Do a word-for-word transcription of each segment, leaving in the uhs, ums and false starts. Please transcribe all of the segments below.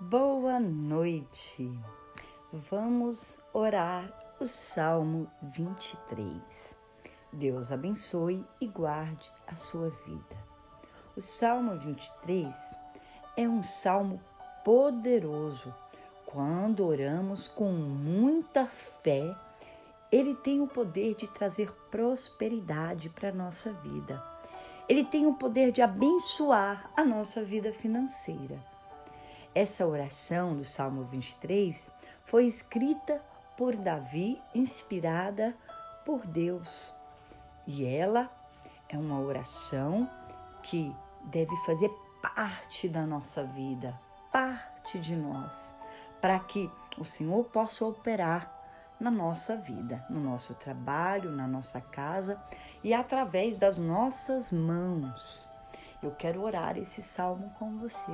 Boa noite. Vamos orar o Salmo vinte e três. Deus abençoe e guarde a sua vida. O Salmo vinte e três é um salmo poderoso. Quando oramos com muita fé, ele tem o poder de trazer prosperidade para a nossa vida. Ele tem o poder de abençoar a nossa vida financeira. Essa oração do Salmo vinte e três foi escrita por Davi, inspirada por Deus. E ela é uma oração que deve fazer parte da nossa vida, parte de nós, para que o Senhor possa operar na nossa vida, no nosso trabalho, na nossa casa e através das nossas mãos. Eu quero orar esse salmo com você.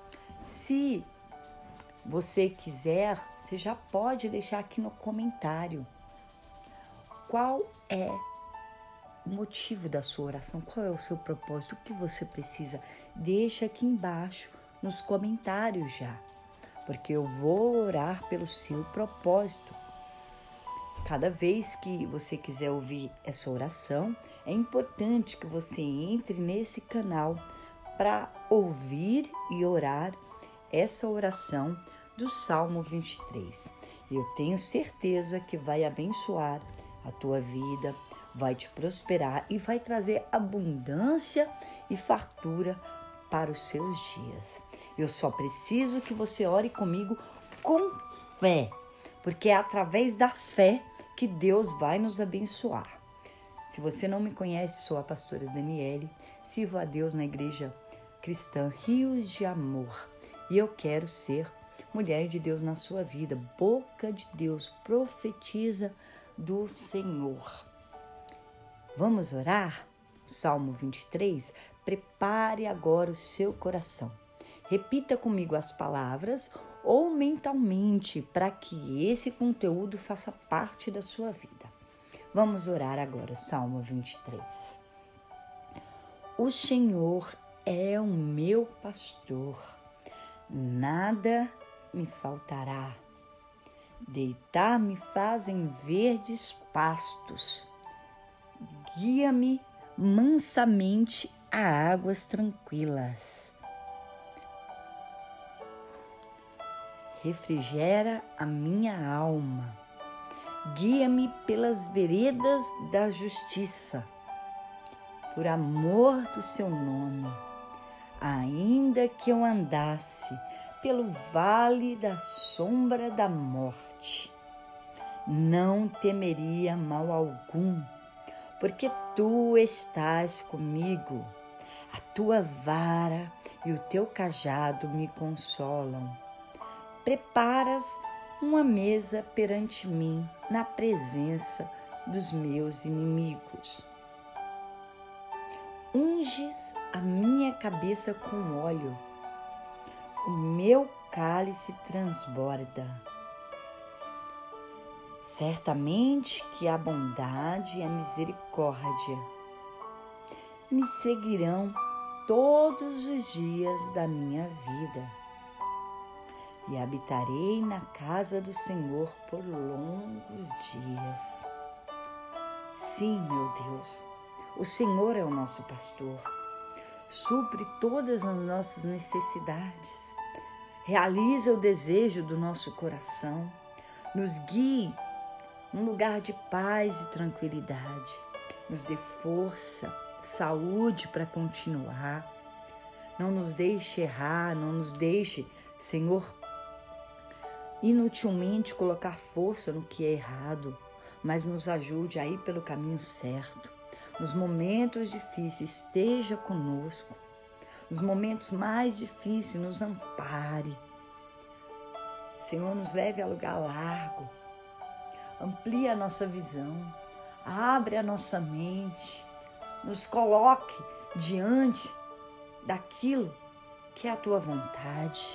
Se você quiser, você já pode deixar aqui no comentário qual é o motivo da sua oração, qual é o seu propósito, o que você precisa. Deixa aqui embaixo nos comentários já, porque eu vou orar pelo seu propósito. Cada vez que você quiser ouvir essa oração, é importante que você entre nesse canal para ouvir e orar essa oração do Salmo vinte e três. Eu tenho certeza que vai abençoar a tua vida, vai te prosperar e vai trazer abundância e fartura para os seus dias. Eu só preciso que você ore comigo com fé, porque é através da fé que Deus vai nos abençoar. Se você não me conhece, sou a pastora Daniele, sirvo a Deus na igreja cristã Rios de Amor e eu quero ser mulher de Deus na sua vida, boca de Deus, profetiza do Senhor. Vamos orar? Salmo vinte e três, prepare agora o seu coração. Repita comigo as palavras ou mentalmente para que esse conteúdo faça parte da sua vida. Vamos orar agora, Salmo vinte e três. O Senhor é o meu pastor, nada me faltará. Deitar-me faz em verdes pastos, guia-me mansamente a águas tranquilas. Refrigera a minha alma, guia-me pelas veredas da justiça, por amor do seu nome. Ainda que eu andasse pelo vale da sombra da morte, não temeria mal algum, porque tu estás comigo. A tua vara e o teu cajado me consolam. Preparas uma mesa perante mim na presença dos meus inimigos. Unges a minha cabeça com óleo, o meu cálice transborda. Certamente que a bondade e a misericórdia me seguirão todos os dias da minha vida. E habitarei na casa do Senhor por longos dias. Sim, meu Deus, o Senhor é o nosso pastor, supre todas as nossas necessidades, realiza o desejo do nosso coração, nos guie num lugar de paz e tranquilidade, nos dê força, saúde para continuar, não nos deixe errar, não nos deixe, Senhor, inutilmente colocar força no que é errado, mas nos ajude a ir pelo caminho certo. Nos momentos difíceis, esteja conosco. Nos momentos mais difíceis, nos ampare. Senhor, nos leve a lugar largo. Amplie a nossa visão. Abre a nossa mente. Nos coloque diante daquilo que é a tua vontade.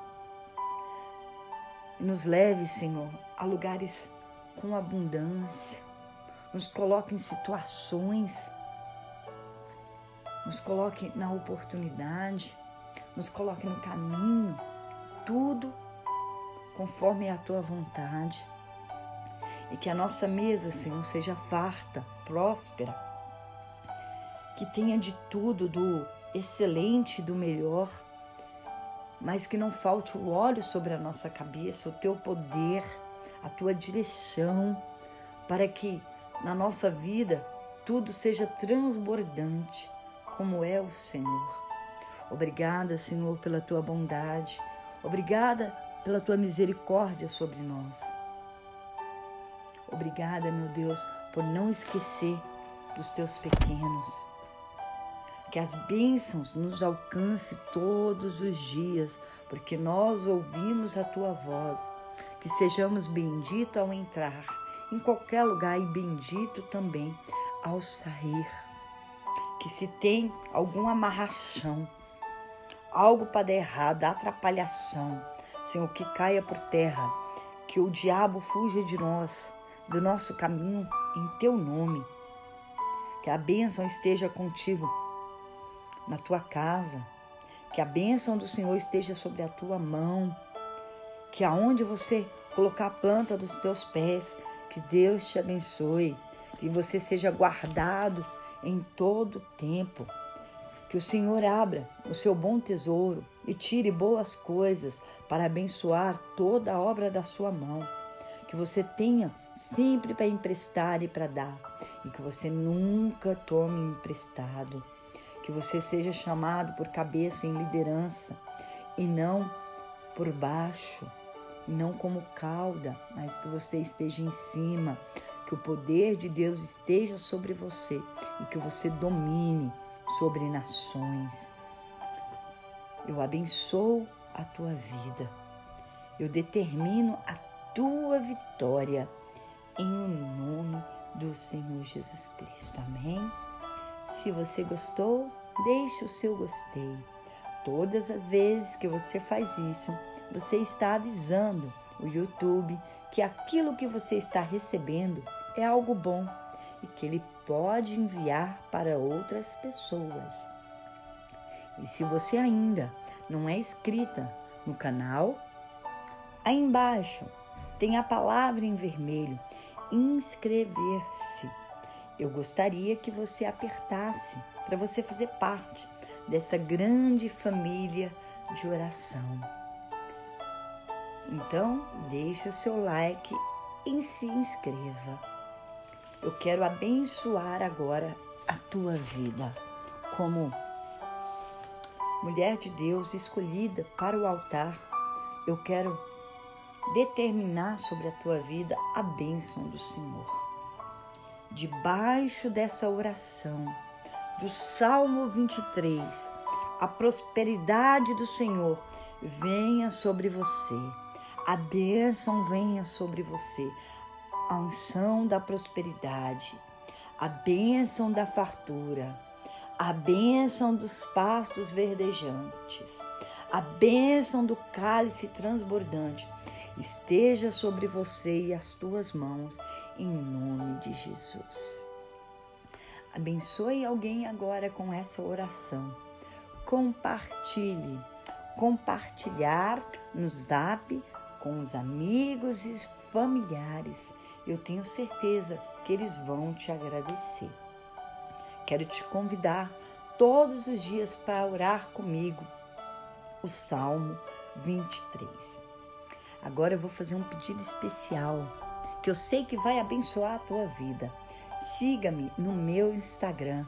E nos leve, Senhor, a lugares com abundância. Nos coloque em situações. Nos coloque na oportunidade. Nos coloque no caminho tudo conforme a tua vontade. E que a nossa mesa, Senhor, seja farta, próspera, que tenha de tudo, do excelente, do melhor, mas que não falte o óleo sobre a nossa cabeça, o teu poder, a tua direção, para que na nossa vida tudo seja transbordante, como é o Senhor. Obrigada, Senhor, pela tua bondade. Obrigada pela tua misericórdia sobre nós. Obrigada, meu Deus, por não esquecer dos teus pequenos. Que as bênçãos nos alcancem todos os dias, porque nós ouvimos a tua voz. Que sejamos benditos ao entrar em qualquer lugar e bendito também ao sair. Que se tem alguma amarração, algo para dar errado, atrapalhação, Senhor, que caia por terra, que o diabo fuja de nós, do nosso caminho, em teu nome. Que a bênção esteja contigo na tua casa, que a bênção do Senhor esteja sobre a tua mão, que aonde você colocar a planta dos teus pés, que Deus te abençoe, que você seja guardado em todo tempo, que o Senhor abra o seu bom tesouro e tire boas coisas para abençoar toda a obra da sua mão. Que você tenha sempre para emprestar e para dar, e que você nunca tome emprestado. Que você seja chamado por cabeça em liderança e não por baixo, e não como cauda, mas que você esteja em cima, que o poder de Deus esteja sobre você e que você domine sobre nações. Eu abençoo a tua vida, eu determino a tua vitória em nome do Senhor Jesus Cristo. Amém? Se você gostou, deixe o seu gostei. Todas as vezes que você faz isso, você está avisando o YouTube que aquilo que você está recebendo é algo bom e que ele pode enviar para outras pessoas. E se você ainda não é inscrita no canal, aí embaixo tem a palavra em vermelho, inscrever-se. Eu gostaria que você apertasse para você fazer parte dessa grande família de oração. Então, deixa o seu like e se inscreva. Eu quero abençoar agora a tua vida como mulher de Deus escolhida para o altar. Eu quero determinar sobre a tua vida a bênção do Senhor. Debaixo dessa oração do Salmo vinte e três, a prosperidade do Senhor venha sobre você, a bênção venha sobre você, a unção da prosperidade, a bênção da fartura, a bênção dos pastos verdejantes, a bênção do cálice transbordante esteja sobre você e as tuas mãos, em nome de Jesus. Abençoe alguém agora com essa oração. Compartilhe. Compartilhar no Zap com os amigos e familiares. Eu tenho certeza que eles vão te agradecer. Quero te convidar todos os dias para orar comigo o Salmo vinte e três. Agora eu vou fazer um pedido especial, que eu sei que vai abençoar a tua vida. Siga-me no meu Instagram,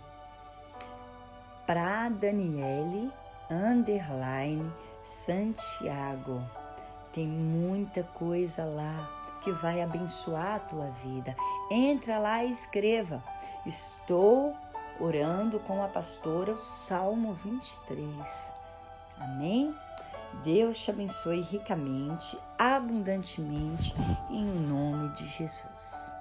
pradaniele underline Santiago. Tem muita coisa lá que vai abençoar a tua vida. Entra lá e escreva: estou orando com a pastora o Salmo vinte e três. Amém? Deus te abençoe ricamente, abundantemente, em nome de Jesus.